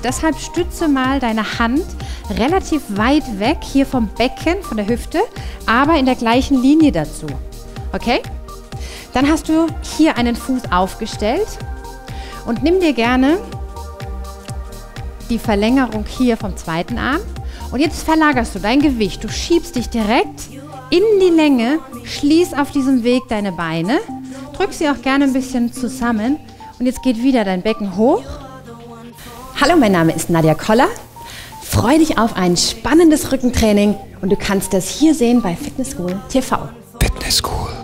Deshalb stütze mal deine Hand relativ weit weg hier vom Becken, von der Hüfte, aber in der gleichen Linie dazu. Okay? Dann hast du hier einen Fuß aufgestellt und nimm dir gerne die Verlängerung hier vom zweiten Arm und jetzt verlagerst du dein Gewicht. Du schiebst dich direkt in die Länge, schließ auf diesem Weg deine Beine, drück sie auch gerne ein bisschen zusammen und jetzt geht wieder dein Becken hoch. Hallo, mein Name ist Nadja Koller. Freue dich auf ein spannendes Rückentraining und du kannst das hier sehen bei Fitness School TV. Fitness School.